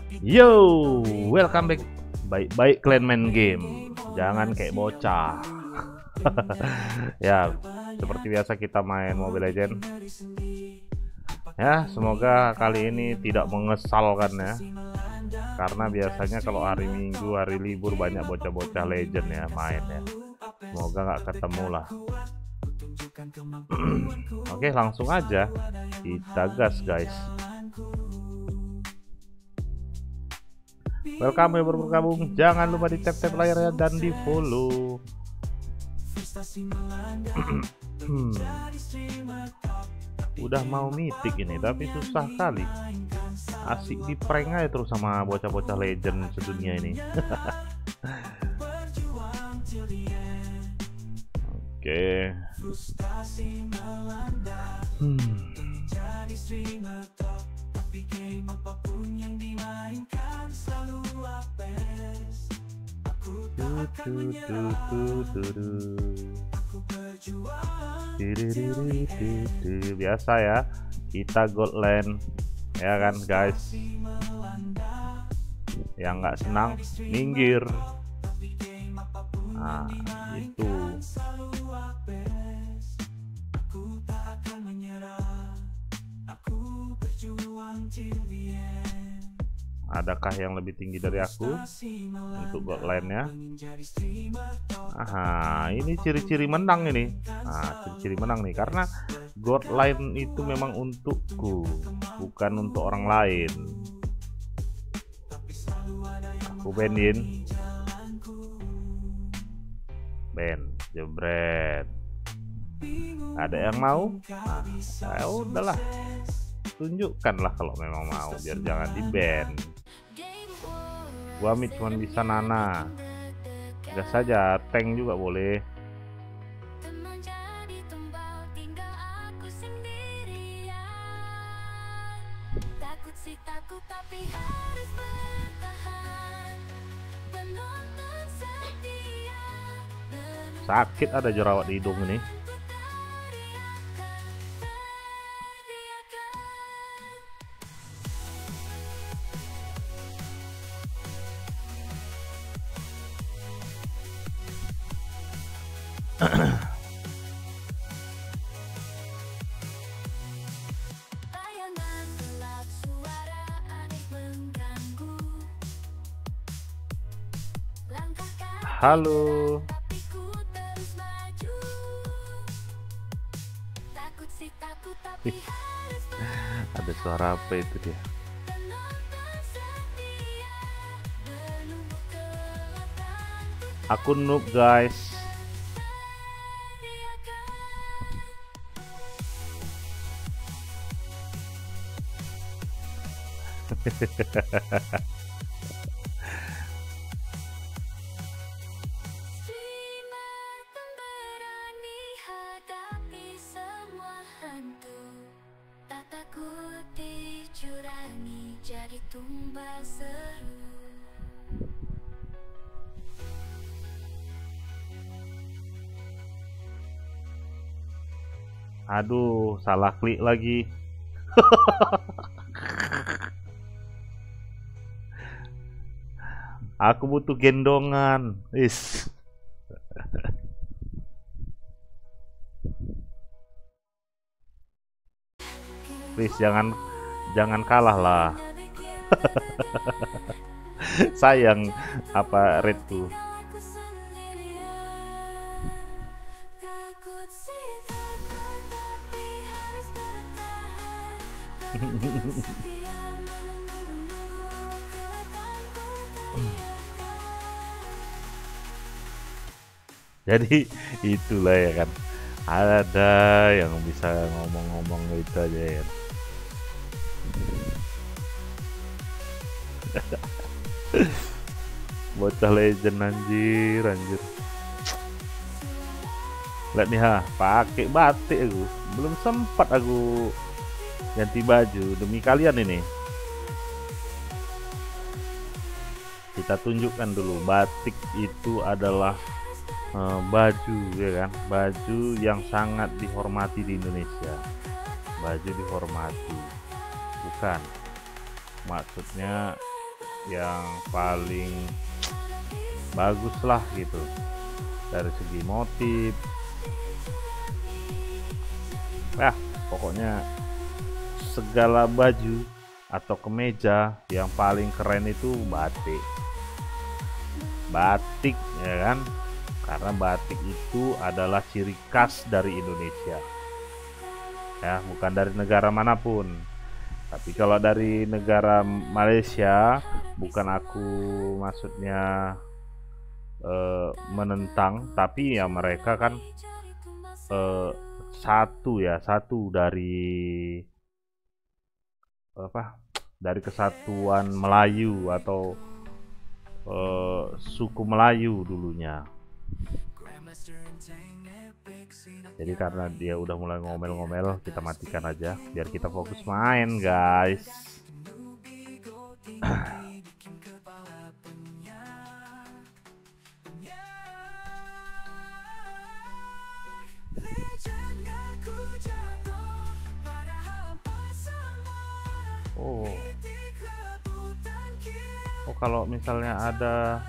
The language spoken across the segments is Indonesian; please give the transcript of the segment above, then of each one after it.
Yo, welcome back. Baik-baik kalian main game, jangan kayak bocah. Ya, seperti biasa kita main Mobile Legends. Ya, semoga kali ini tidak mengesalkan ya. Karena biasanya kalau hari Minggu, hari libur banyak bocah-bocah legend ya main ya. Semoga nggak ketemu lah. Oke, langsung aja kita gas guys. Welcome yang baru bergabung, jangan lupa di tap-tap layarnya dan di follow. Udah mau mythic ini tapi susah kali. Asik di prank aja terus sama bocah-bocah legend sedunia ini. Oke. Biasa ya, kita gold lane ya kan guys. Yang nggak senang minggir. Nah itu adakah yang lebih tinggi dari aku untuk gold line-nya? Aha, ini ciri-ciri menang ini. Nah, ciri-ciri menang nih karena gold line itu memang untukku, bukan untuk orang lain. Aku bandin. Ben, jebret. Ada yang mau? Nah, ya udahlah. Tunjukkanlah kalau memang mau, biar jangan di ban. Gua mid cuma bisa Nana. Gas saja, tank juga boleh. Sakit ada jerawat di hidung ini. Halo. Ada suara apa itu dia? Aku noob guys. Aduh, salah klik lagi. Aku butuh gendongan. Is. Please jangan kalah lah. Sayang apa red tuh. Jadi itulah ya kan, ada yang bisa ngomong-ngomong gitu aja ya. Bocah legend anjir. Lihat nih ha, pakai batik aku. Belum sempat aku ganti baju demi kalian ini. Kita tunjukkan dulu, batik itu adalah baju ya kan, baju yang sangat dihormati di Indonesia. Baju dihormati, bukan maksudnya yang paling bagus lah gitu dari segi motif ya. Pokoknya segala baju atau kemeja yang paling keren itu batik ya kan, karena batik itu adalah ciri khas dari Indonesia ya, bukan dari negara manapun. Tapi kalau dari negara Malaysia, bukan aku maksudnya menentang, tapi ya mereka kan satu dari apa, dari kesatuan Melayu atau suku Melayu dulunya. Jadi karena dia udah mulai ngomel-ngomel, kita matikan aja biar kita fokus main, guys. Oh, kalau misalnya ada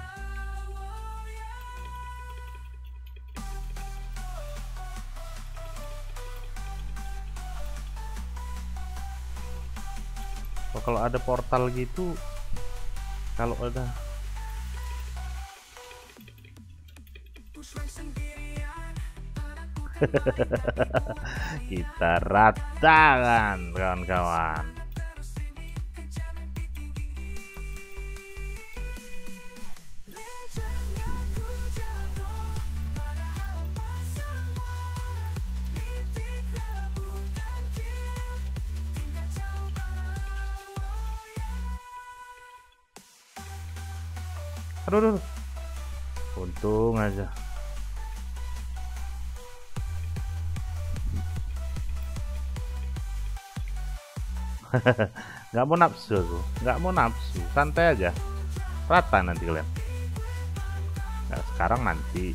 kalau ada portal gitu, kalau ada kita ratakan kawan-kawan. Aduh, untung aja. Nggak mau nafsu tuh, nggak mau nafsu, santai aja, rata nanti kalian. Nah, sekarang nanti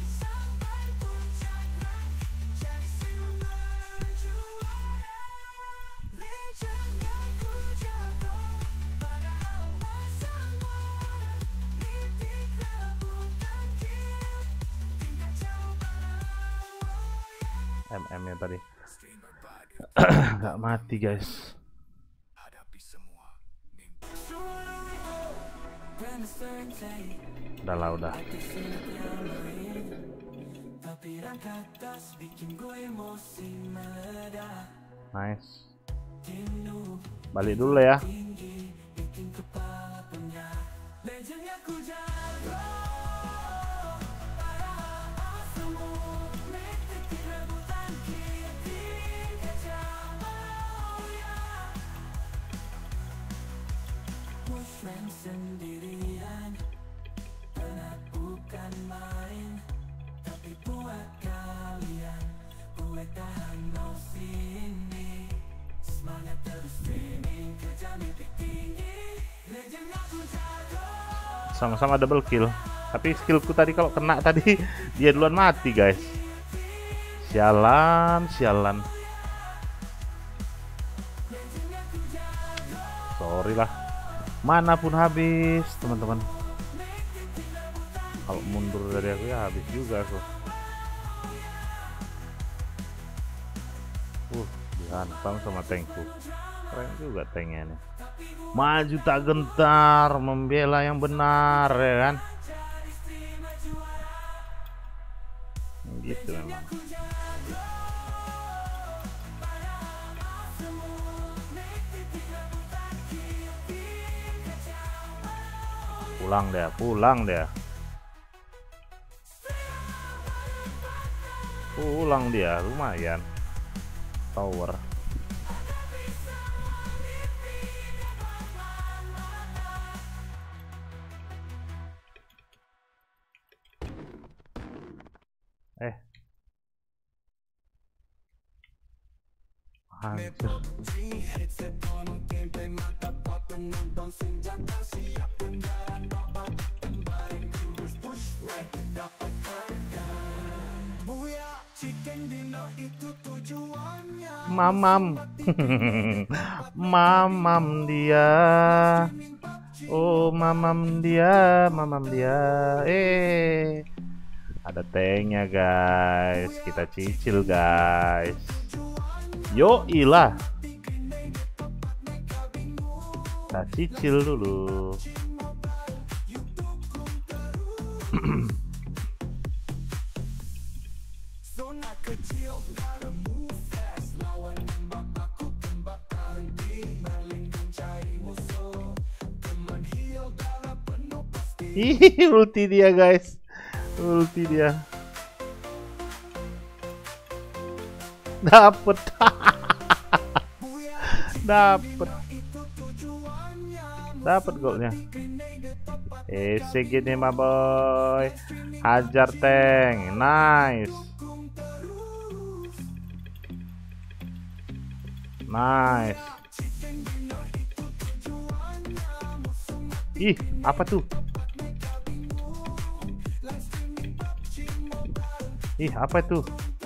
MM nya tadi nggak mati, guys. Udah. Nice. Balik dulu ya. Sendirian penat bukan main, tapi buat kalian gue tahan no sini, semangat terus streaming, kejar mimpi tinggi, legend aku jago. Sama-sama double kill, tapi skillku tadi kalau kena tadi dia duluan mati, guys. Sialan. Sorry lah. Mana pun habis, teman-teman. Kalau mundur dari aku ya habis juga aku. Dihantam sama tankku. Keren juga tanknya nih. Maju tak gentar, membela yang benar, ya kan? Gitu memang. Pulang dia, lumayan. Tower. Hancur. Mamam. Mamam dia. Oh, mamam dia, mamam dia. Ada tanknya guys. Kita cicil guys. Yo ilah. Kita cicil dulu. Ih, ulti dia guys. Ulti dia. Dapet. Dapet. Dapet golnya. Segini mah boy. Hajar tank. Nice. Nice. Ih, apa tuh? Ih, apa itu?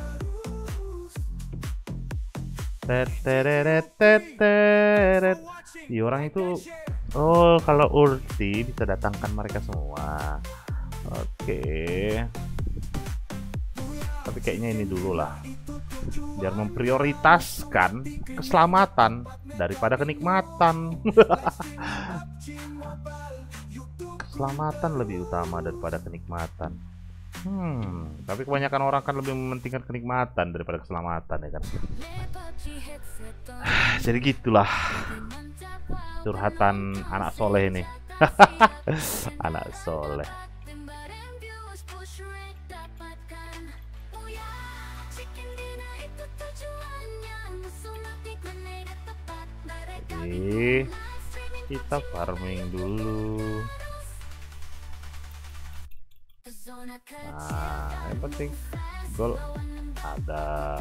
Teteret teteret. Ih, orang itu. Oh, kalau ulti bisa datangkan mereka semua. Oke. Tapi kayaknya ini dulu lah. Biar memprioritaskan keselamatan daripada kenikmatan. Keselamatan lebih utama daripada kenikmatan. Tapi kebanyakan orang kan lebih mementingkan kenikmatan daripada keselamatan ya kan. Jadi gitulah curhatan anak soleh ini. Anak soleh. Jadi kita farming dulu. Nah, yang penting gol ada.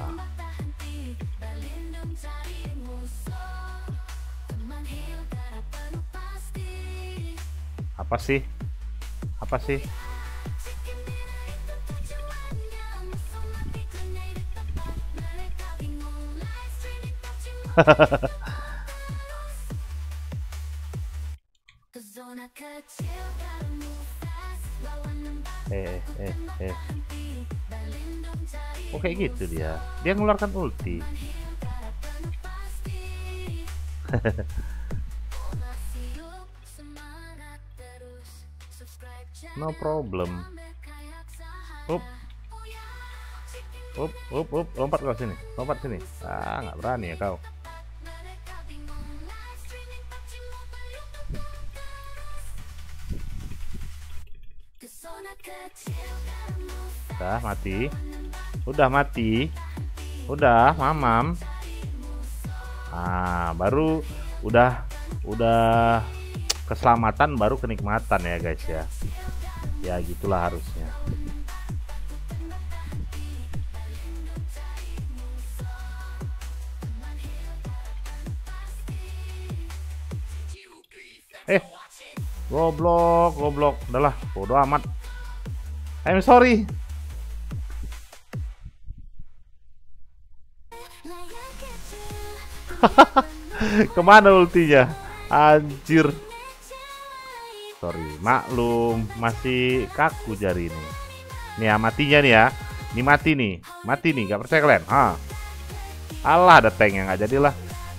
Apa sih? Apa sih? Oh kayak gitu dia. Dia ngeluarkan ulti. No problem. Up. Lompat kau sini. Lompat sini. Ah, nggak berani ya kau. Udah mati. Udah mati. Udah mamam. Ah, baru udah keselamatan baru kenikmatan ya guys ya. Ya gitulah harusnya. Goblok. Udahlah, bodo amat. I'm sorry. Kemana ultinya? Anjir. Sorry, maklum, masih kaku jari ini. Nih ya, matinya nih ya. Ini mati nih, gak percaya kalian? Alah, ada tank yang nggak jadilah.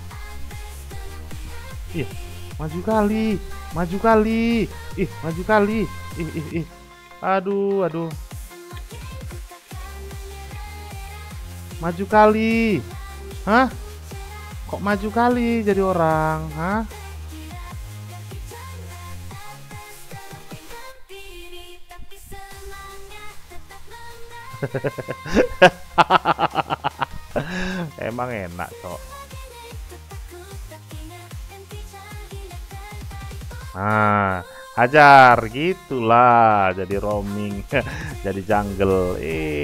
Ih, maju kali. Ih, maju kali. Ih. Aduh. Maju kali. Hah? Kok maju kali jadi orang? Hah? Emang enak kok. Nah, hajar gitulah jadi roaming, jadi jungle.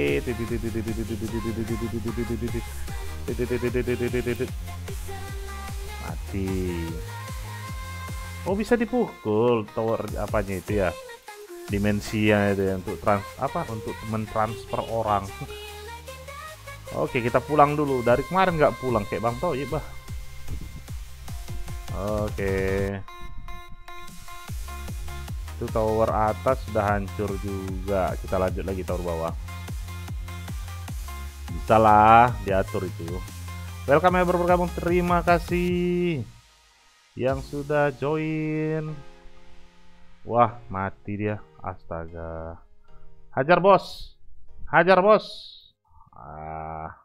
Mati. Oh, bisa dipukul tower apanya itu ya? Dimensinya itu ya, untuk mentransfer orang. Oke, kita pulang dulu. Dari kemarin nggak pulang kayak Bang Toyib bah. Oke. Itu tower atas sudah hancur juga. Kita lanjut lagi tower bawah. Bisa lah diatur itu. Welcome yang baru bergabung, terima kasih yang sudah join. Wah, mati dia. Astaga. Hajar bos. Hajar bos. Ah.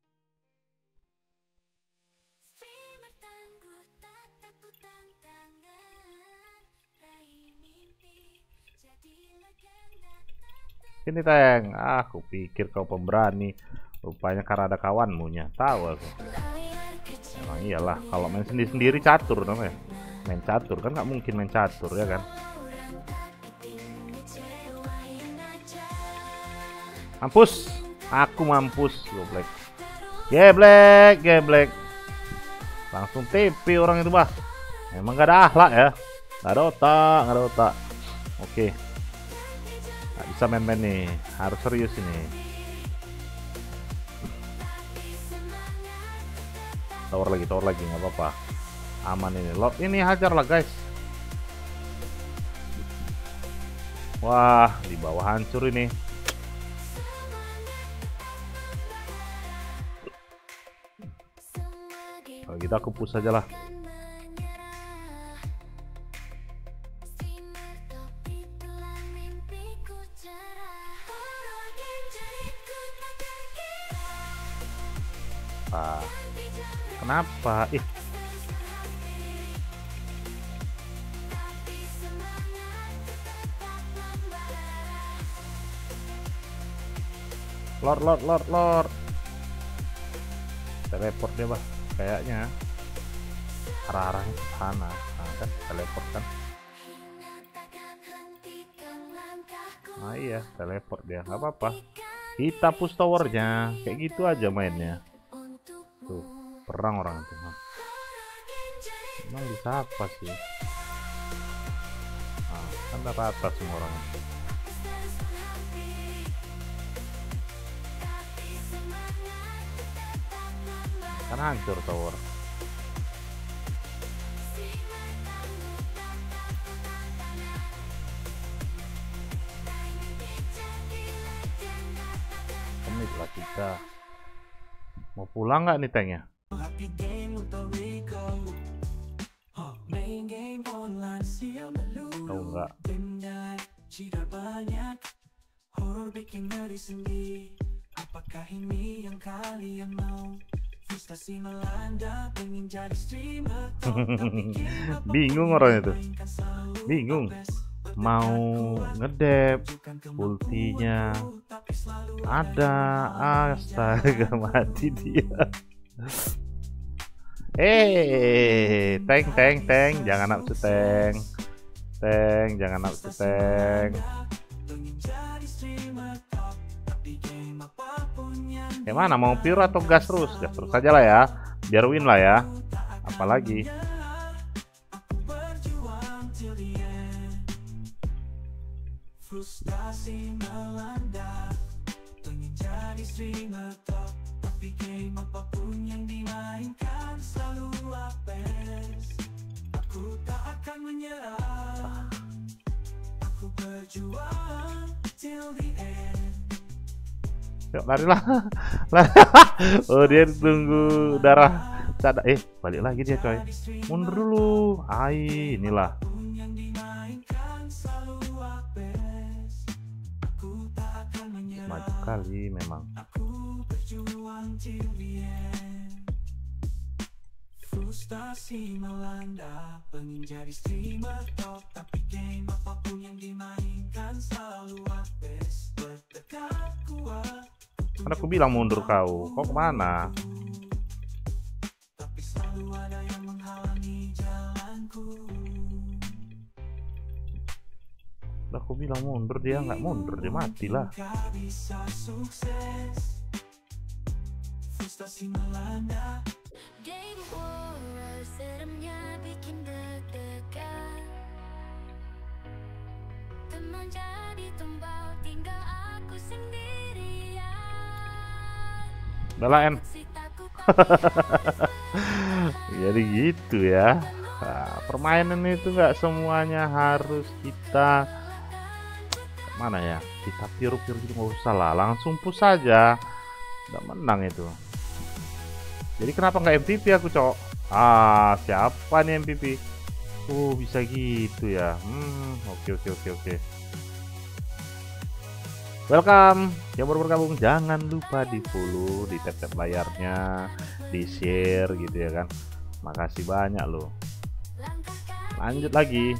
Ini Teng. Aku pikir kau pemberani. Rupanya karena ada kawanmu nya. Tahu aku. Emang iyalah. Kalau main sendiri-sendiri catur dong ya. Main catur kan nggak mungkin main catur ya kan. Mampus. Aku mampus. Goblek. Geblek. Geblek. Langsung TP orang itu bah. Emang gak ada akhlak ya. Gak ada otak. Gak ada otak. Oke. Gak bisa main-main nih. Harus serius ini. Tower lagi nggak apa-apa, aman ini. Lord ini hajar lah guys. Wah, di bawah hancur ini. Kalau gitu aku push aja lah. Kenapa? Ih. Lord. Teleport dia, bah. Kayaknya arah-arahnya ke sana. Nah, kan teleport kan. Nah, iya, teleport dia. Nggak apa-apa. Kita push towernya. Kayak gitu aja mainnya. Tuh. Perang orang itu. Emang bisa apa sih? Nah, kan rata semua orang. Kan hancur tower. Komit lah kita. Mau pulang nggak nih tanknya? Tahu nggak? Apakah ini yang kalian mau? Frustasi melanda, pengen jadi streamer. Bingung orang itu. Bingung. Mau ngedep, ultinya ada, astaga mati dia. Tank, jangan nafsu tank, jangan nafsu tank. Gimana mau pure atau gas terus? Gas terus aja lah ya, biar win lah ya. Apalagi frustasi melanda, pengen jadi streamer top, tapi game apapun yang dimainkan selalu apes. Aku tak akan menyerah, aku berjuang till the end. Yuk larilah. Oh dia tunggu darah sadar. Balik lagi dia coy. Mundur dulu. Inilah. Maju kali memang. Frustasi melanda, pengen jadi streamer top, tapi game apapun yang dimainkan selalu habis. Berdekat kuat. Kan aku bilang mundur kau kemana? Tapi selalu ada yang menghalangi jalanku. Aku bilang mundur, dia nggak mundur, dia matilah. Frustasi melanda. Game over, seremnya bikin deg-degan. Teman jadi tumbal, tinggal aku sendirian. Belain. Jadi gitu ya. Nah, permainan itu nggak semuanya harus kita mana ya, kita tiru-tiru gitu, nggak usah lah, langsung push saja, udah menang itu. Jadi kenapa nggak MVP aku, cok? Siapa nih MVP? Bisa gitu ya. Oke. Welcome yang baru bergabung, jangan lupa di follow, di tap layarnya, di share gitu ya kan. Makasih banyak loh. Lanjut lagi,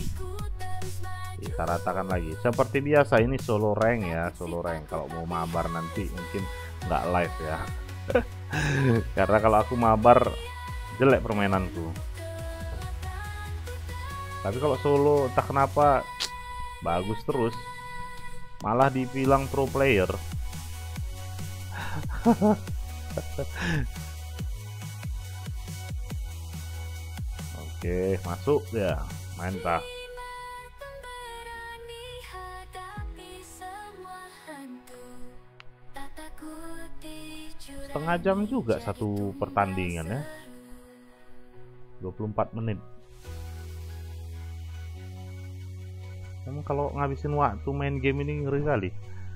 kita ratakan lagi seperti biasa. Ini solo rank ya, solo rank. Kalau mau mabar nanti mungkin nggak live ya. Karena kalau aku mabar jelek permainanku. Tapi kalau solo entah kenapa bagus terus, malah dibilang pro player. Oke, masuk ya, main tah. Setengah jam juga satu pertandingan ya, 24 menit. Emang kalau ngabisin waktu main game ini ngeri kali.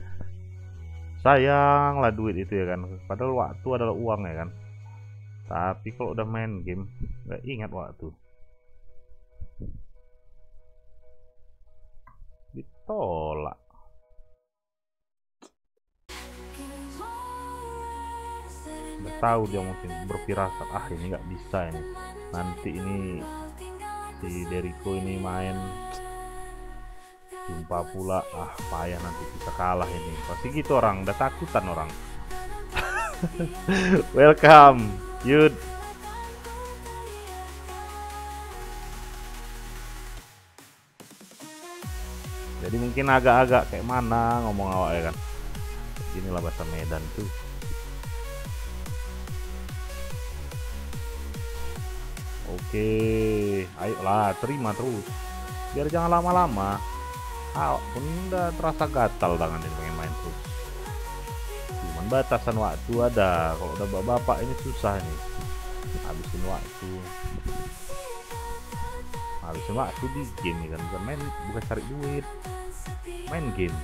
Sayang lah duit itu ya kan, padahal waktu adalah uang ya kan. Tapi kalau udah main game nggak ingat waktu, ditolak. Udah tahu dia mungkin berfirasat, ini nggak bisa ini, nanti ini si Deriko ini main jumpa pula, payah nanti kita kalah ini, pasti gitu orang, udah takutan orang. Welcome Yud. Jadi mungkin agak-agak kayak mana ngomong awak ya kan, inilah bahasa Medan tuh. Oke, ayolah terima terus, biar jangan lama-lama. Pun udah terasa gatal tangan ini pengen main terus. Cuman batasan waktu ada, kalau udah bapak ini susah nih. Habisin waktu di game nih kan, bukan main, bukan cari duit, main game.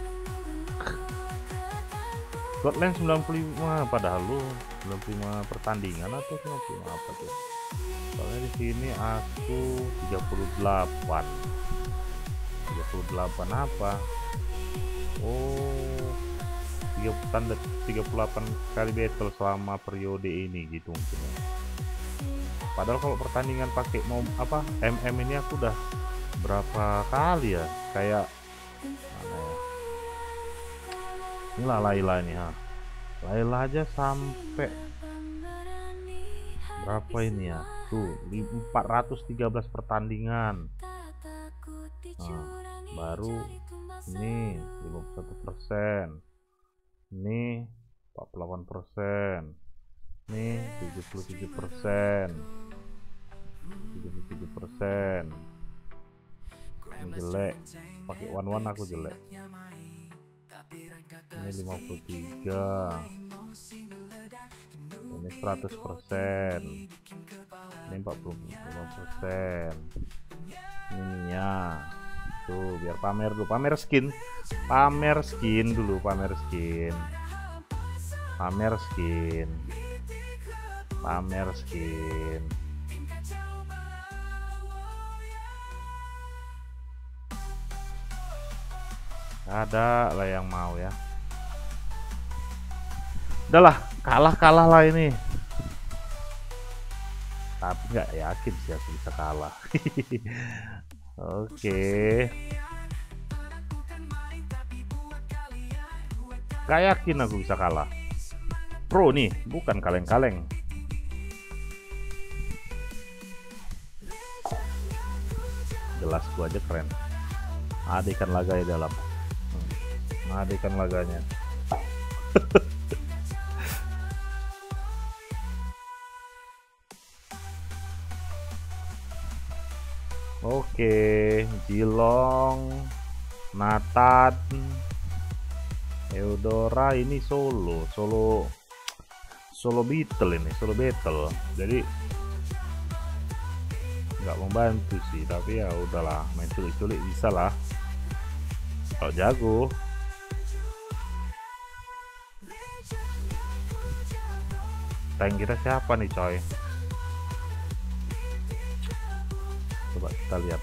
Scotland 95 padahal lu 95 pertandingan atau 95 apa tuh? Soalnya di sini aku 38 apa? 38 kali battle selama periode ini gitu mungkin ya. Padahal kalau pertandingan pakai mau apa MM ini aku udah berapa kali ya, kayak mana ya, inilah Layla ini Layla aja sampai berapa ini ya, tuh 413 pertandingan. Baru ini 51%, ini 48%, ini 77%, 77%. Ini jelek, pakai one aku jelek. Ini 53, ini 100%, ini 45%. Ini ya tuh, biar pamer dulu, pamer skin dulu, pamer skin. Ada lah yang mau ya. Udahlah, kalah lah ini. Tapi nggak yakin sih aku bisa kalah. Oke. Gak yakin aku bisa kalah. Pro nih, bukan kaleng-kaleng. Jelas gua aja keren. Ada ikan laga di dalam. Ada ikan laganya. Oke, Jilong, Nathan, Eudora, ini solo battle ini, solo battle. Jadi nggak membantu sih, tapi ya udahlah, main culik-culik bisa lah kalau jago. Tank kita siapa nih coy? Coba kita lihat.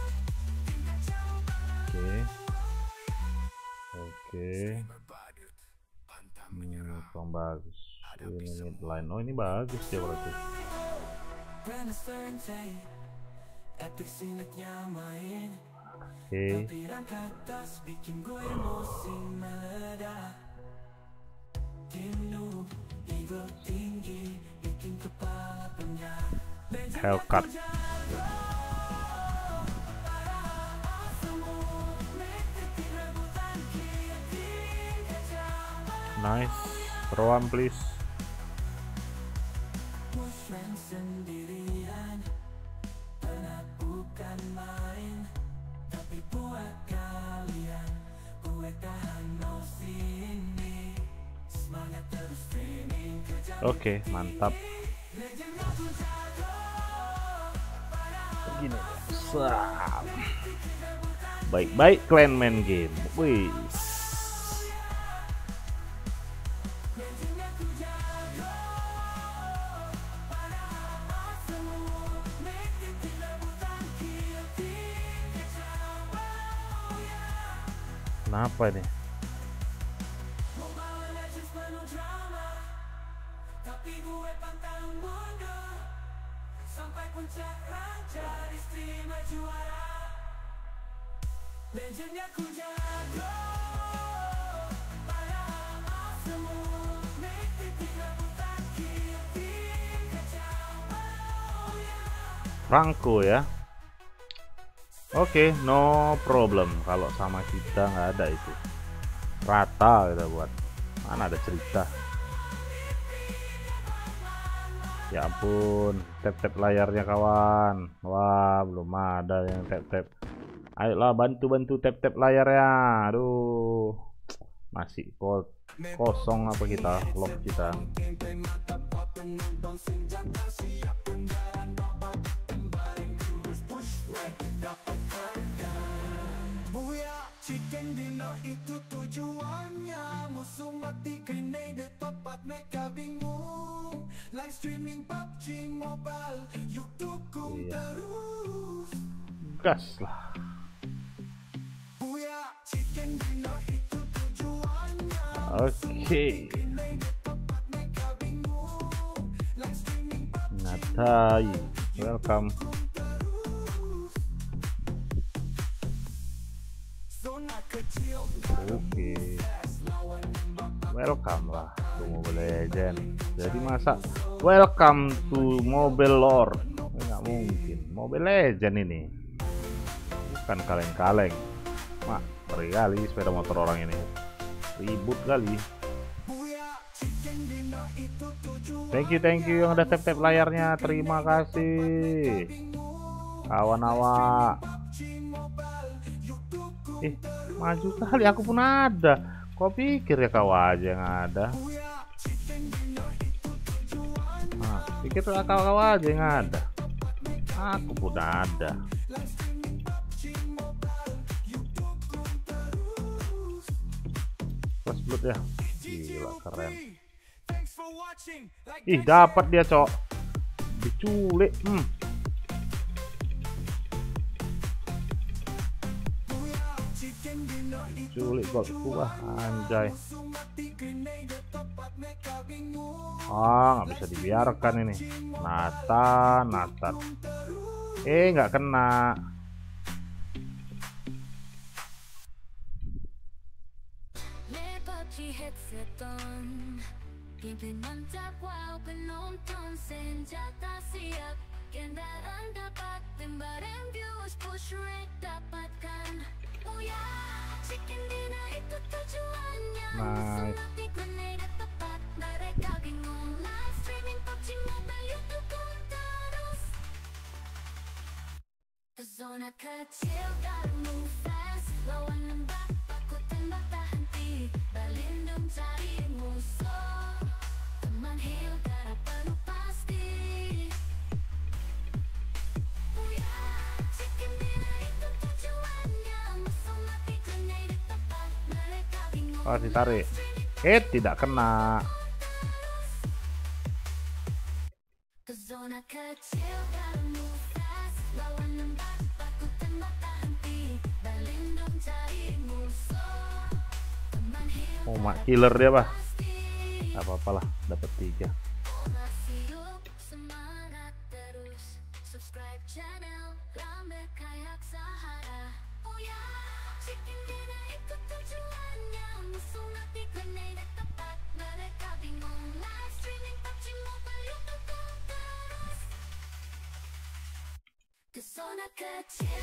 Oke. Kurang bagus. Ini midline. Oh ini bagus ya berarti. Oke. Hellcat. Nice. Roam please. Oke, mantap. Begini. Baik-baik clan main game. Wih. Kenapa ini? Franco ya. Oke, no problem. Kalau sama kita nggak ada itu. Rata kita buat. Mana ada cerita. Ya ampun, tap-tap layarnya kawan. Wah, belum ada yang tap-tap. Ayolah bantu-bantu tap-tap layarnya. Aduh. Masih kosong apa kita? Lock kita. Chicken dinner itu tujuannya, musuh mati grenade tepat mereka bingung. Live streaming PUBG Mobile, yuk dukung terus. Gas lah. Chicken dinner itu tujuannya. Oke. Natai, welcome. Oke, welcome lah to Mobile Legend. Jadi masa welcome to Mobile Lord? Nggak mungkin. Mobile Legend ini bukan kaleng-kaleng. Mak, ngeri kali sepeda motor orang ini. Ribut kali. Thank you yang udah tap-tap layarnya. Terima kasih kawan awak. Maju kali, aku pun ada. Kau pikir ya kau aja yang ada? Pikir kau aja yang ada. Aku pun ada. Plus blood ya. Gila keren. Ih, dapat dia, cok. Diculik. Culik kok wah anjay. Nggak bisa dibiarkan ini. Nathan. Nggak kena. Pimpinan jadwal penonton senjata siap. Kendaraan dapat tembaran views push rate dapatkan. Oh ya, chicken dinner itu tujuannya. Nice. Tepat mereka bingung. Live streaming PUBG Mobile YouTube terus. Zona kecil gotta move fast. Lawan lembab aku tembak tak henti. Berlindung cari musuh. Teman heal darah penuh pasti. Oh ya. Oh, ditarik. Tidak kena. Ke zona kecil kamu fast, lawan lembab aku tembak tak henti, berlindung cari musuh, teman hidup Oh, mak killer dia, Bah. Gak apa-apa lah, dapat 3. masih hidup, semangat terus, subscribe channel Lambe Kayak Sahara. Oh ya, chicken dinner ikut tujuannya, musuh mati grenade tepat, mereka bingung, live streaming PUBG Mobile YouTube terus. Ke zona kecil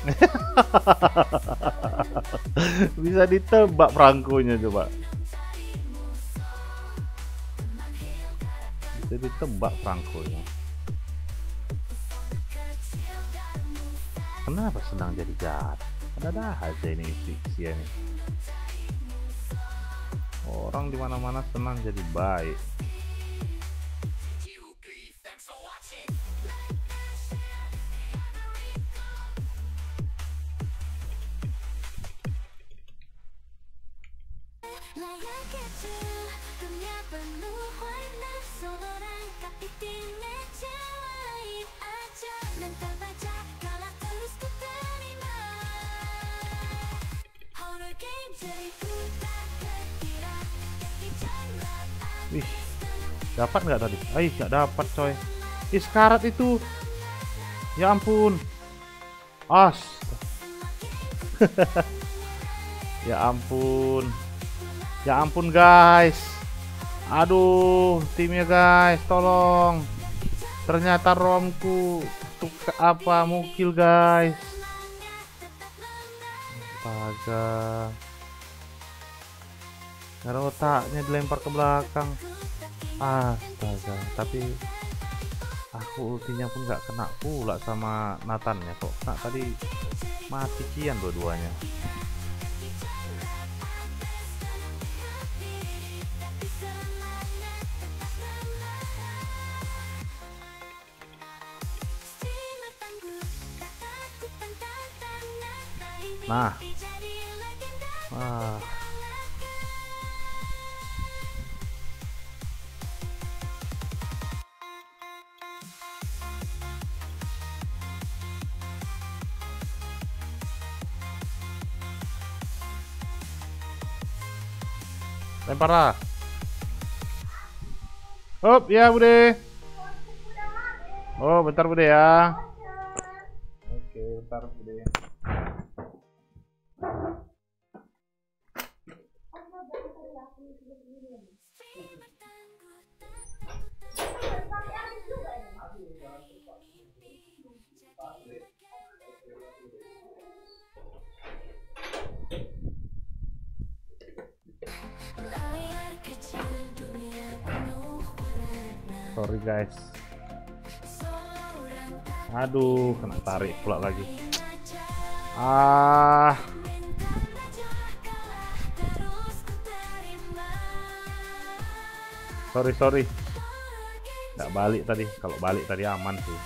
Bisa ditebak perangkonya coba. Bisa ditebak perangkonya. Kenapa senang jadi jahat? Ada aja ini fiksi ini. Orang di mana-mana senang jadi baik. layar kecil, dunia penuh warna, seorang kapitinnya cewek aja, dan terbaca kalah terus ku terima. Horror game jadi ku tak terkira, kaki jambak aku. Wih, dapat nggak tadi? Nggak dapat coy. Sekarat itu. Ya ampun. Ya ampun. Ya ampun guys. Aduh, timnya guys, tolong. Ternyata romku mukil guys. Astaga. Karena otaknya dilempar ke belakang. Astaga, tapi aku ultinya pun nggak kena pula sama Nathannya. Kok kena tadi mati kian dua-duanya. Nah, lempar lah. Hop, ya Bude. Oh, bentar Bude ya. Oke, bentar Bude. Sorry guys. Aduh, kena tarik pula lagi. Sorry. Nggak balik tadi. Kalau balik tadi aman sih.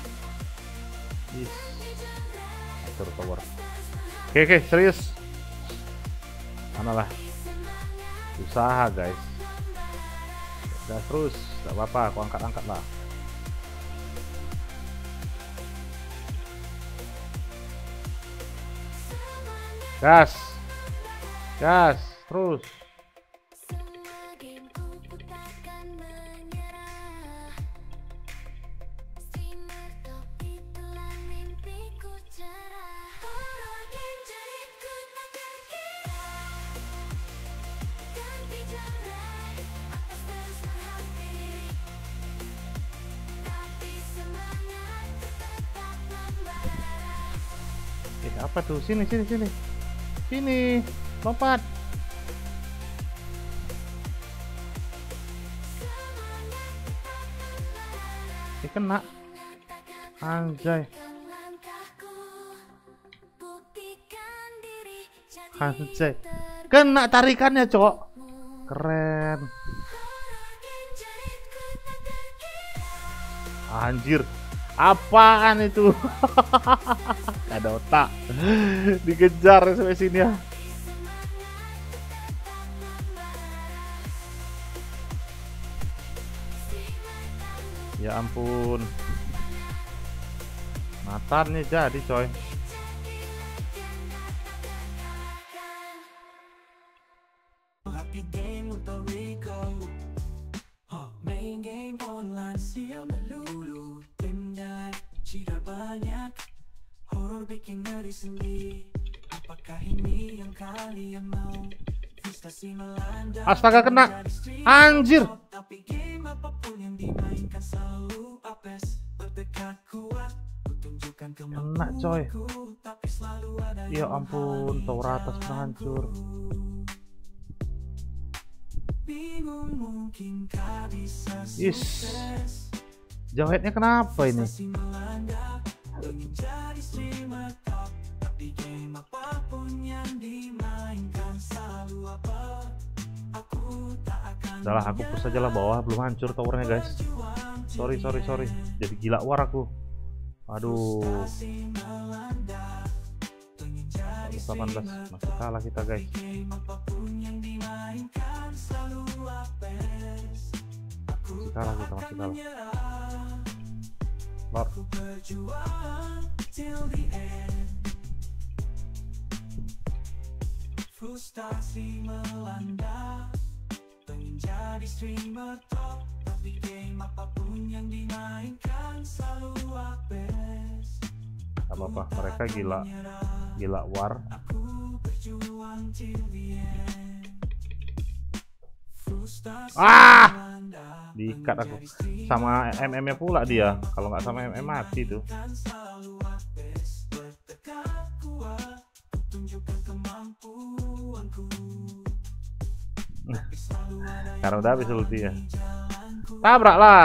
Atur tower. Oke, serius. Manalah. Usaha guys. Udah terus. Gak apa-apa, aku angkat-angkat lah. Gas, terus. Apa tuh? Sini. Sini, lompat. Kena. Anjay. Kena tarikannya, Cok. Keren. Anjir. Apaan itu? Gak ada otak. Dikejar sampai sini ya. Ya ampun. Nathannya jadi coy. Happy game untuk Rico. Main game online siap melulu. Tim dan cita banyak. Horror bikin ngeri sendiri. Apakah ini yang kalian mau? Frustasi melanda. Astaga, kena. Anjir. Tapi game apapun yang dimainkan selalu apes. Berdekat kuat. Kutunjukkan Kena coy. kemampuanku. Tapi selalu ada Ya yang ampun, tower atas menghalangiku. hancur. Bingung mungkinkah bisa Is. sukses. Jawetnya kenapa ini? Frustasi melanda. Ingin jadi streamer top. Tapi game apapun yang dimainkan selalu apa. Aku tak akan Udahlah, aku push aja lah, bawah belum hancur towernya guys. Sorry. Jadi gila war aku. Aduh. 18 masih kalah kita guys. game apapun yang dimainkan selalu apes. Masih kalah kita, masih kalah. Lord. Aku berjuang till the end. Frustasi melanda. Pengen jadi streamer top. Tapi game apapun yang dimainkan selalu apes. Gak apa-apa, mereka gila war. Aku berjuang till the end. Frustasi melanda. Diikat aku sama MM-nya pula dia. Kalau nggak sama MM mati tuh. Kan selalu apes. Bertekad kuat. Tunjukkan kemampuanku. Tapi selalu ada yang Karena udah habis ultinya. jalanku. Tabrak lah.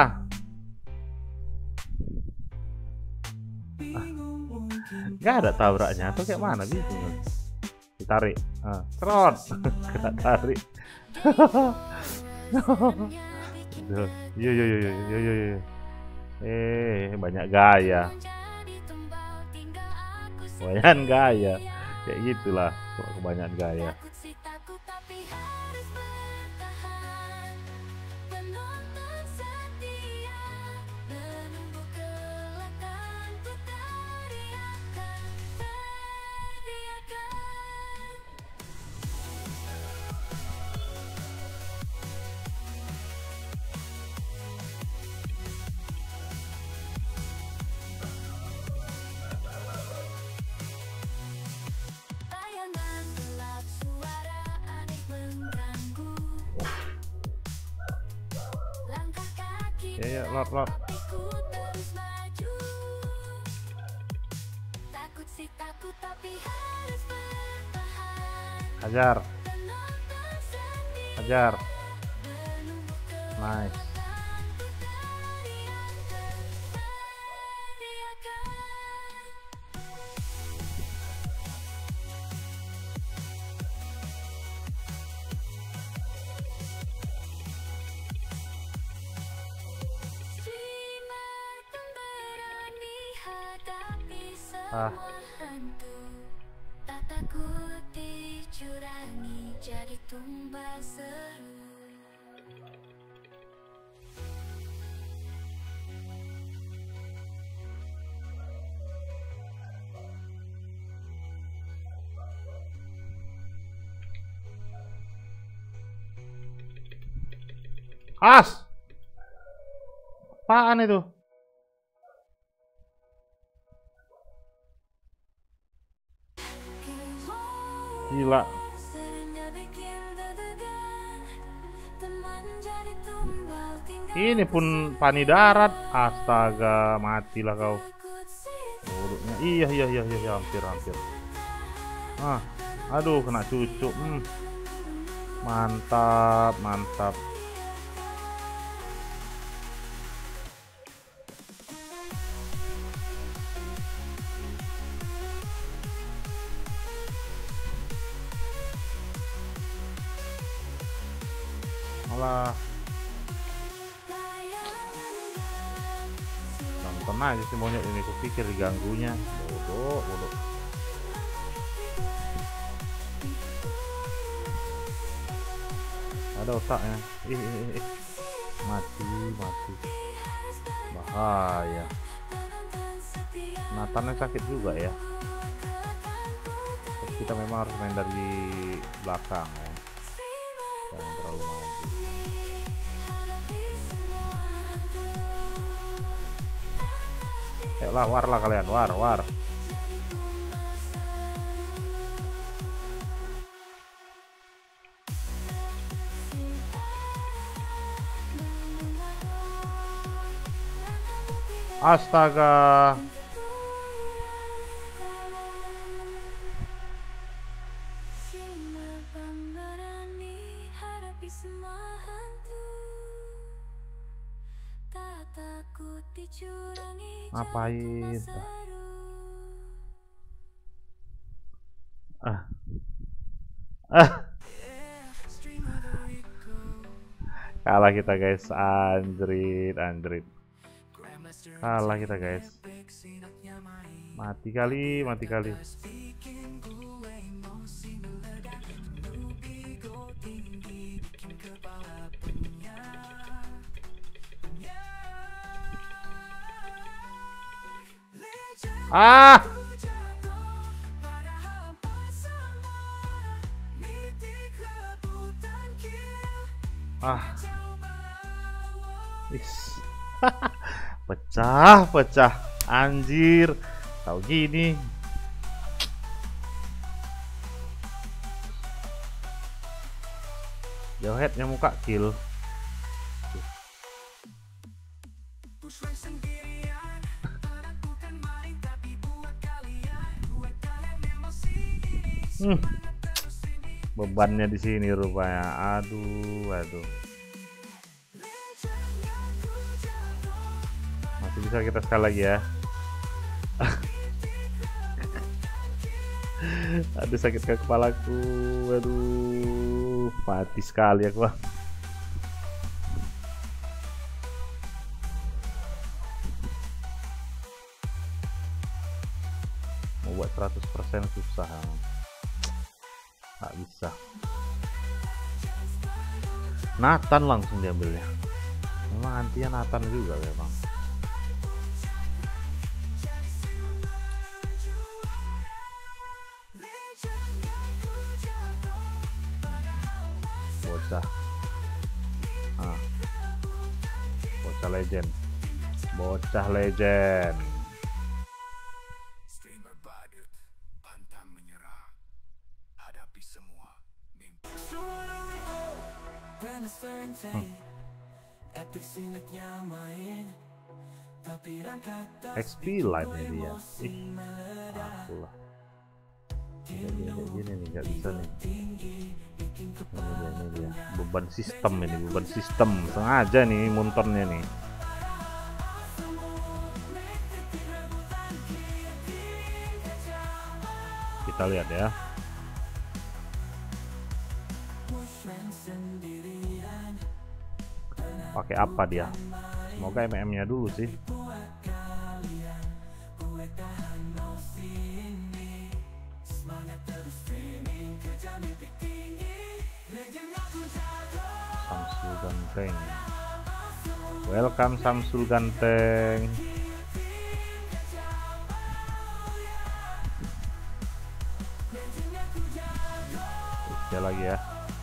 Bingung mungkin Gak ada tabraknya atau kayak mana gitu. Ditarik. Trot. Kena tarik. Duh. Yo. Banyak gaya. Kebanyakan gaya. Kayak gitulah. Kok kebanyakan gaya. Takut sih takut tapi harus bertahan. Penonton setia menunggu kelakkan. Ku teriakan. Bayangan gelap, suara aneh mengganggu. Langkah kaki Ya, Lord. tapi ku terus maju. Takut sih takut tapi harus bertahan. Hajar. Penonton setia Hajar. menunggu Nice. Streamer pemberani hadapi Ah. semua hantu. Tak takut dicurangi jadi tumbal seru. As. Apaan itu? Gila. Seringnya bikin deg-degan. Teman jadi tumbal tinggal Ini pun pani darat. Astaga, matilah kau. takut sih. Mulutnya. Iya, hampir. Aduh, kena cucuk. Mantap. Malah nonton aja sih monyet ini, kupikir diganggunya. Bodoh. Ada otaknya. Mati. Ah ya, Nathannya sakit juga ya. Terus kita memang harus main dari belakang ya, jangan terlalu maju. Ayolah, war lah kalian, war. Astaga. Ngapain? Kalah kita guys, anjrit. Kalah kita guys. Mati kali. Ah! Is. Pecah. Anjir. Tahu gini. Jawheadnya muka kill. Bebannya di sini rupanya. Aduh. Masih bisa kita sekali lagi ya. Aduh, sakit ke kepalaku. Aduh, mati sekali aku. Mau buat 100% susah. Nggak bisa. Nathan langsung diambilnya. Memang antinya Nathan juga memang. Bocah legend. Streamer badut, pantang menyerah, hadapi semua mimpi. XP line dia. Akulah. Gini nih, nggak bisa nih. Ini dia. Beban sistem. Sengaja nih muntonnya nih. Kita lihat ya. Pakai apa dia? Semoga MM-nya dulu sih. Samsul Ganteng. Welcome Samsul Ganteng. Oke lagi ya.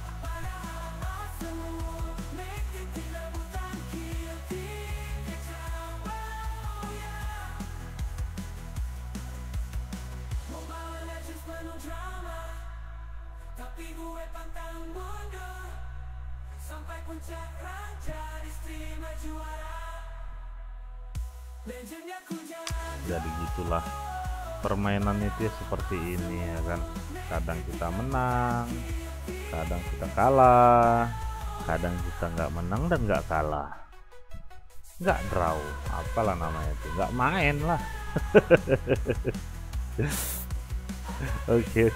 Jadi gitulah permainan itu ya, seperti ini ya kan. Kadang kita menang, kadang kita kalah, kadang kita nggak menang dan nggak kalah, nggak draw, apalah namanya itu, nggak main lah. Oke.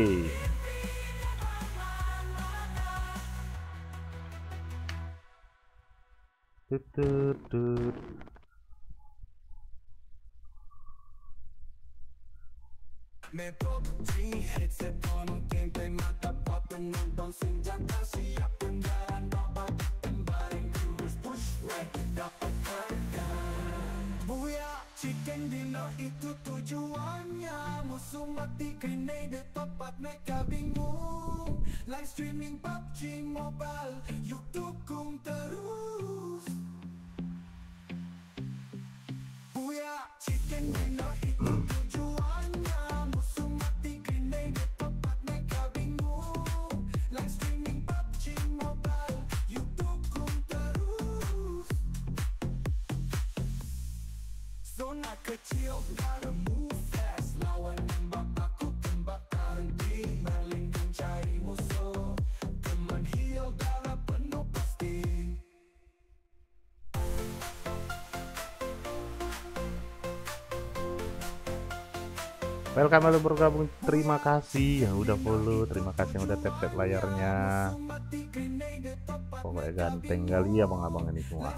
Tut. mati kena di tempat mereka bingung. Live streaming PUBG Mobile, yuk dukung terus. Buya chicken dinner itu tujuannya, musuh mati kena di tempat mereka bingung. Live streaming PUBG Mobile, yuk dukung terus. Zona kecil gotta move fast, lawan nembak aku tembak berhenti, melindung cari musuh, teman heal darah penuh pasti. Welcome, halo bergabung, terima kasih yang udah follow, terima kasih yang udah tap layarnya. Pokoknya ganteng kali ya abang-abang ini semua.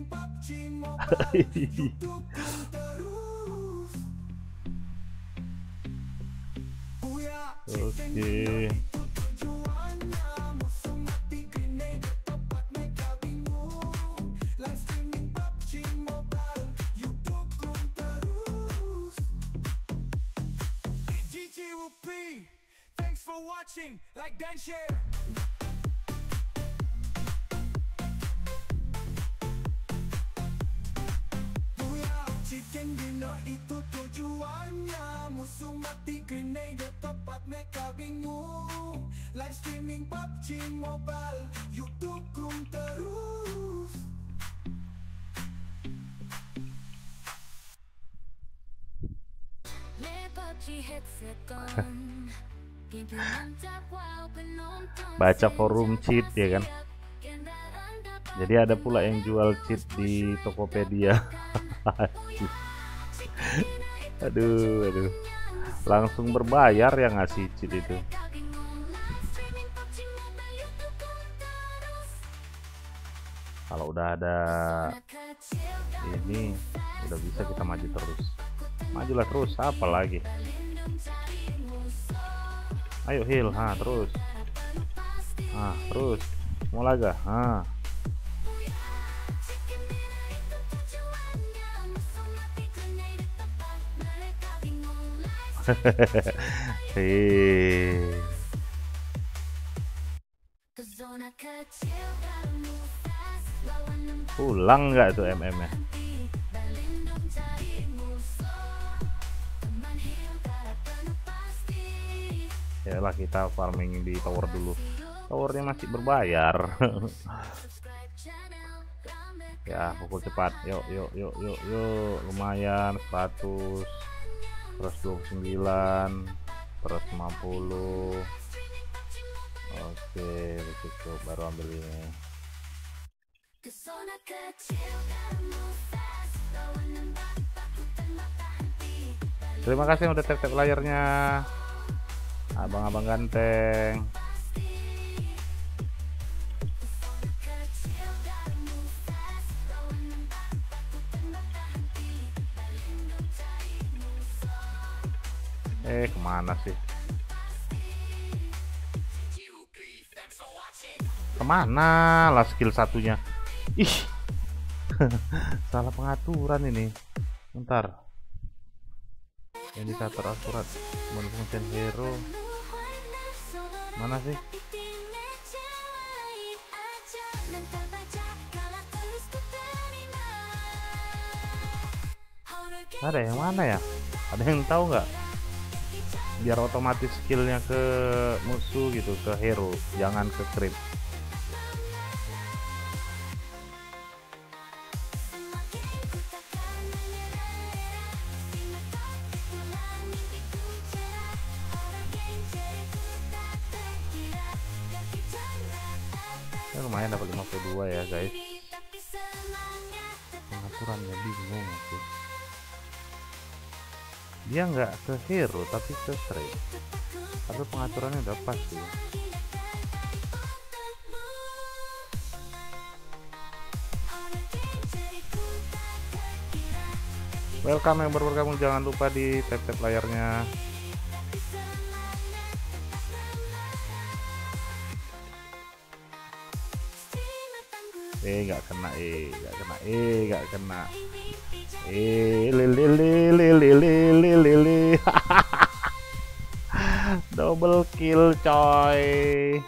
Oke. Thanks for watching, like dan share. Chicken dinner itu tujuannya, musuh mati kena di tempat mereka bingung. Live streaming PUBG Mobile, yuk dukung terus. Baca forum cheat ya kan. Jadi ada pula yang jual cheat di Tokopedia. aduh langsung berbayar ya ngasih cheat itu. Kalau udah ada ini udah bisa kita maju terus, majulah terus, apa lagi. Ayo heal, terus terus mau laga, pulang nggak tuh MM-nya? Yalah, kita farming di tower dulu. Towernya masih berbayar. Ya, pukul cepat. Yuk. Lumayan 100, 129, 150. Oke, cukup, baru ambil ini. Terima kasih yang udah tap layarnya, abang-abang ganteng. Kemana sih? Kemana lah skill satunya? Ih, salah pengaturan ini. Bentar. Indikator akurat menggunakan hero. Mana sih? Ada yang mana ya? Ada yang tahu nggak? Biar otomatis skillnya ke musuh gitu, ke hero, jangan ke creep. Lumayan dapat 52 ya guys. Pengaturannya bingung aku. Dia nggak ke hero tapi ke straight, tapi pengaturannya udah pas sih. Welcome yang baru bergabung, jangan lupa di tap layarnya. Nggak kena, nggak kena. double kill coy.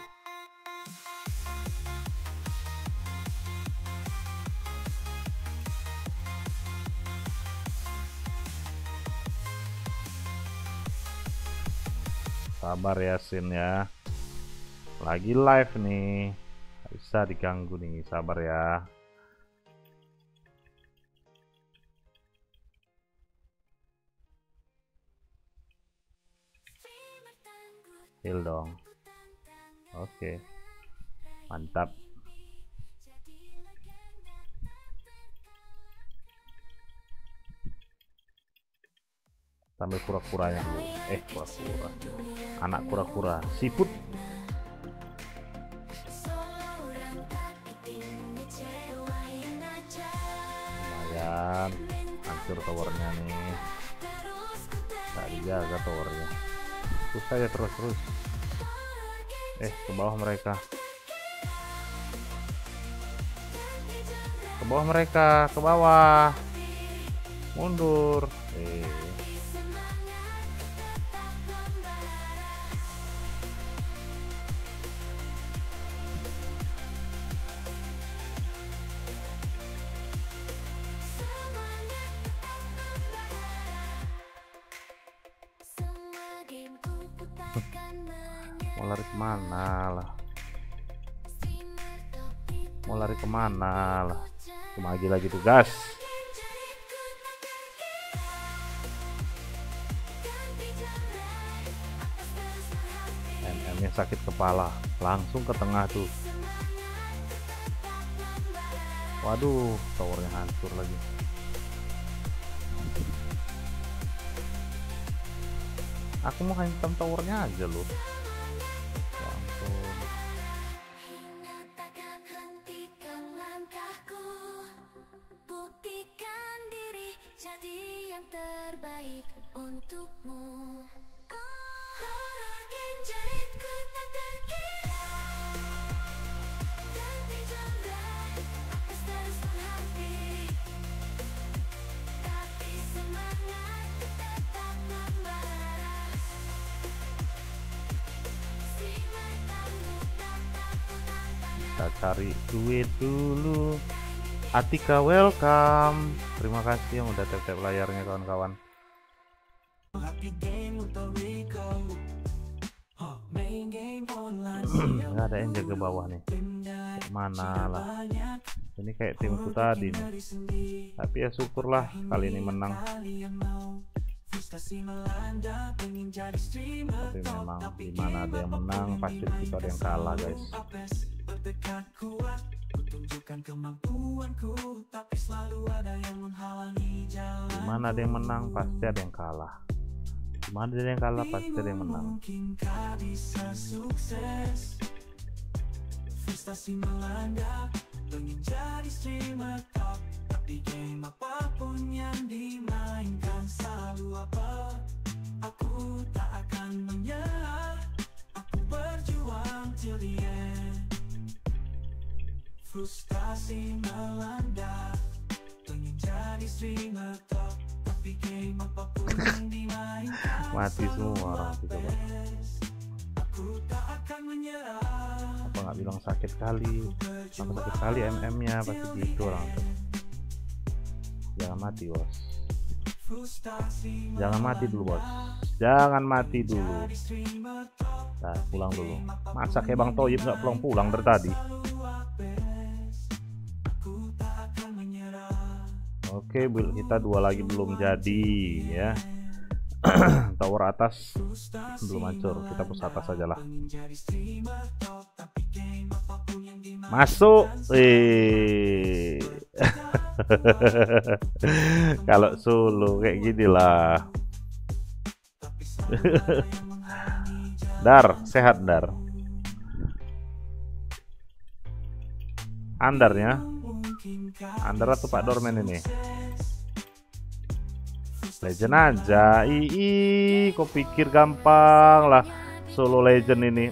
Sabar ya Sin ya, lagi live nih, nggak bisa diganggu nih, sabar ya. Heal dong. Oke, mantap. Sambil kura-kuranya dulu. Kura-kura. Anak kura-kura. Siput. Lumayan. Hancur towernya nih. Nggak dijaga towernya. Terus saja terus. Ke bawah mereka. Ke bawah mereka. Ke bawah. Mundur. Mau lari kemana lah? Mau lari kemana lah? Cuma lagi tuh gas. MM-nya sakit kepala, langsung ke tengah tuh. Waduh, towernya hancur lagi. Aku mau hantam towernya aja loh. Ya ampun. Buktikan diri jadi yang terbaik untukmu. Kita cari duit dulu. Atika welcome, terima kasih yang udah tap-tap layarnya kawan-kawan. Nggak ada yang jaga bawah nih, mana lah, ini kayak timku tadi nih. Tapi ya syukurlah kali ini menang. Tapi memang dimana ada yang menang pasti kita ada yang kalah guys. Dimana ada yang menang pasti ada yang kalah. Dimana ada yang kalah pasti ada yang menang. Frustasi melanda, pengen jadi streamer top, tapi game apapun yang dimainkan selalu apa. Aku tak akan menyerah, aku berjuang till the end. Frustasi melanda, pengen jadi streamer top, tapi game apapun yang dimainkan mati semua orang itu coba. Aku tak akan menyerah. Apa nggak bilang sakit kali? Sama sakit kali MM-nya pasti gitu orang tuh. Jangan mati bos. Jangan mati dulu bos. Jangan mati dulu. Nah, pulang dulu. Masa kayak Bang Toyib nggak pulang dari tadi? Oke, build kita 2 lagi belum jadi ya. Tower atas belum hancur, kita push atas aja lah. Masuk. Kalau solo kayak gini lah. Dar, sehat Dar. Andarnya Andar atau Pak Dorman ini? Legend aja. Kok pikir gampang lah solo legend ini.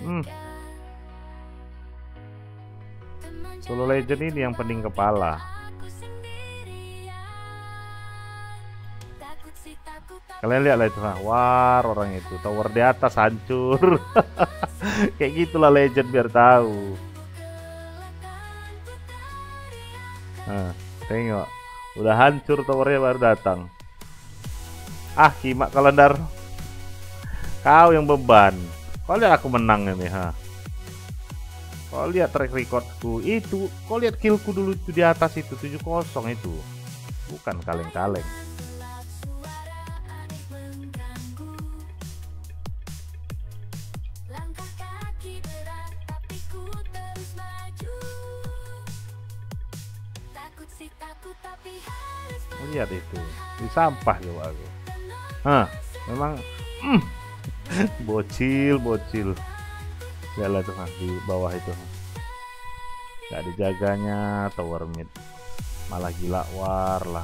Solo legend ini yang pening kepala. Takut sih takut. Kalian lihat lah itu, war orang itu tower di atas hancur. Kayak gitulah legend biar tahu. Nah, tengok, udah hancur towernya baru datang. Ah, Kimak Kalendar, kau yang beban. Kau lihat aku menang ini, ha. Kau lihat track recordku itu, kau lihat killku dulu itu di atas itu 7-0 itu, bukan kaleng-kaleng. Lihat itu di sampah coba aku. Hah, memang bocil. Lihatlah tuh di bawah itu, gak dijaganya tower mid, malah gila war lah.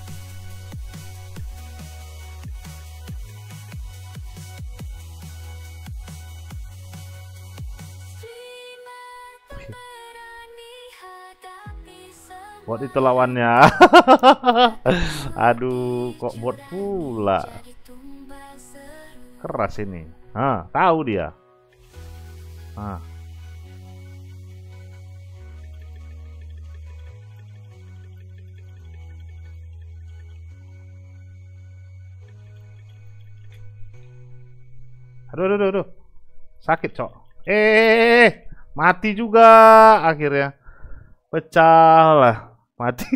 Bot itu lawannya. Aduh, kok bot pula. Keras ini. Hah, tahu dia. Ah. Aduh. Sakit, Cok. Mati juga akhirnya. Pecah lah, mati.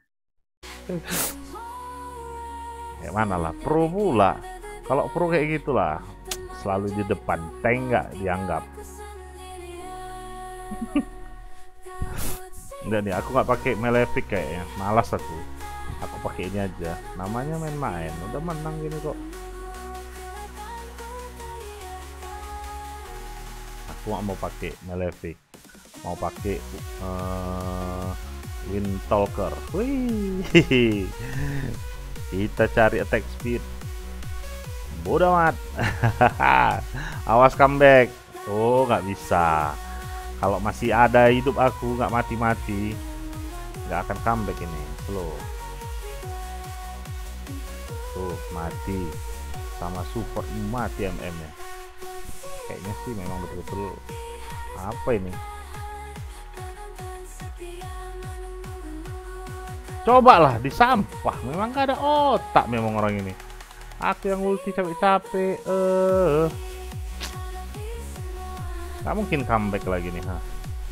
Kayak mana lah, pro pula. Kalau pro kayak gitulah, selalu di depan, tank nggak dianggap. Enggak nih, aku nggak pakai Malefic kayaknya, malas aku. Aku pakai ini aja, namanya main-main, udah menang gini kok. Aku nggak mau pakai Malefic, mau pakai Windtalker. Wih, kita cari attack speed. Bodoh amat. Awas comeback. Oh, nggak bisa. Kalau masih ada hidup aku, nggak mati-mati, nggak akan comeback ini. Slow. Tuh, mati. Sama support mati MM-nya. Kayaknya sih memang betul-betul apa ini? Cobalah di sampah, memang gak ada otak memang orang ini. Aku yang ulti capek-capek, nggak mungkin comeback lagi nih, ha.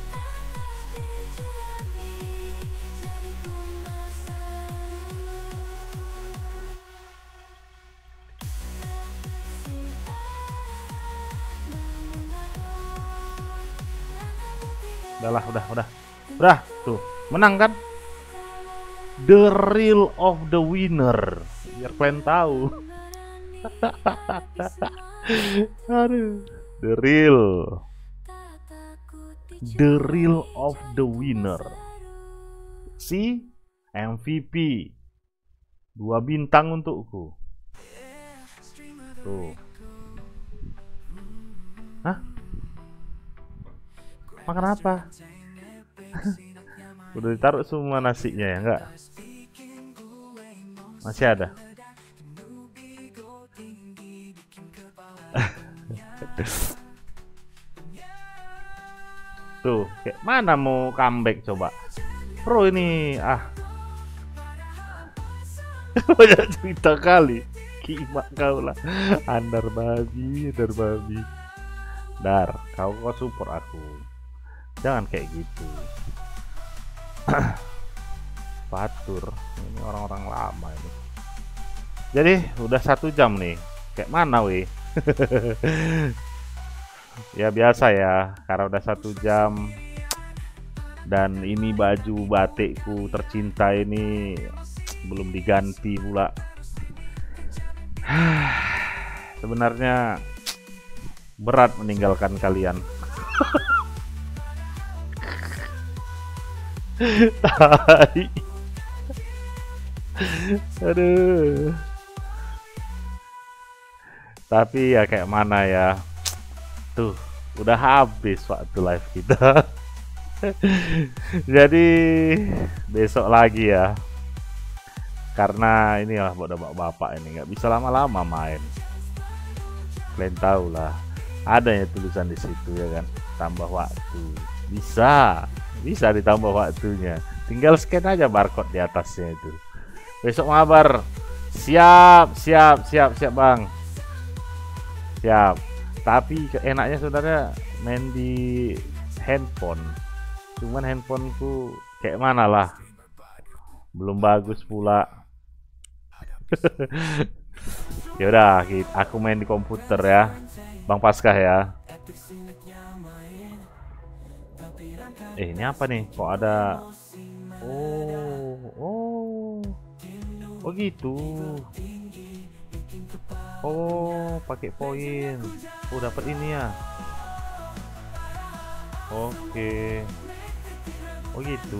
Udah, tuh menang kan? The real of the winner, biar kalian tahu. Aduh, the real of the winner. Si MVP 2 bintang untukku. Tuh. Hah? Makan apa? Udah ditaruh semua nasinya ya, enggak? Masih ada. Tuh, kayak mana mau comeback coba? Pro ini, banyak cerita kali. Kimak kau lah. Andar babi. Dar, kau support aku. Jangan kayak gitu. Batur, ini orang-orang lama ini. Jadi udah 1 jam nih. Kayak mana weh? Ya biasa ya, karena udah 1 jam. Dan ini baju batikku tercinta ini belum diganti pula. Sebenarnya berat meninggalkan kalian. Aduh. Tapi ya kayak mana ya. Tuh, udah habis waktu live kita. Jadi besok lagi ya. Karena inilah buat bapak ini nggak bisa lama-lama main. Kalian tahu lah, ada ya tulisan di situ ya kan, tambah waktu. Bisa ditambah waktunya. Tinggal scan aja barcode di atasnya itu. Besok mabar. Siap bang. Siap. Tapi enaknya saudara main di handphone. Cuman handphoneku kayak mana lah, belum bagus pula. Yaudah, aku main di komputer ya, Bang Paskah ya. Ini apa nih? Kok ada? Oh gitu. Oh, pakai poin. Oh, dapat ini ya. Oke. Oh gitu.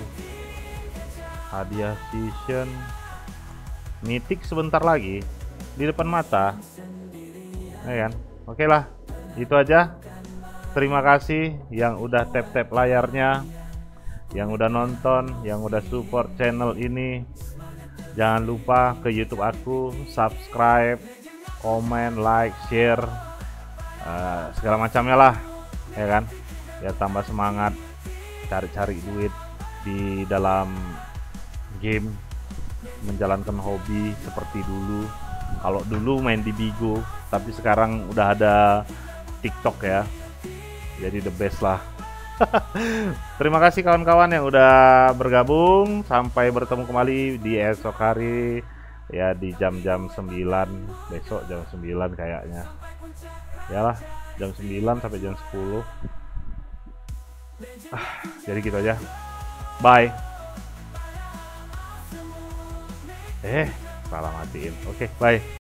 Hadiah season Mythic sebentar lagi di depan mata, ya kan? Oke lah, itu aja. Terima kasih yang udah tap layarnya, yang udah nonton, yang udah support channel ini. Jangan lupa ke YouTube aku, subscribe, komen, like, share, segala macamnya lah, ya kan? Ya tambah semangat cari-cari duit di dalam game, menjalankan hobi seperti dulu. Kalau dulu main di Bigo, tapi sekarang udah ada TikTok ya, jadi the best lah. Terima kasih kawan-kawan yang udah bergabung. Sampai bertemu kembali di esok hari ya, di jam-jam 9 besok, jam 9 kayaknya ya lah, jam 9 sampai jam 10. Jadi gitu aja, bye. Salah matiin. Oke, bye.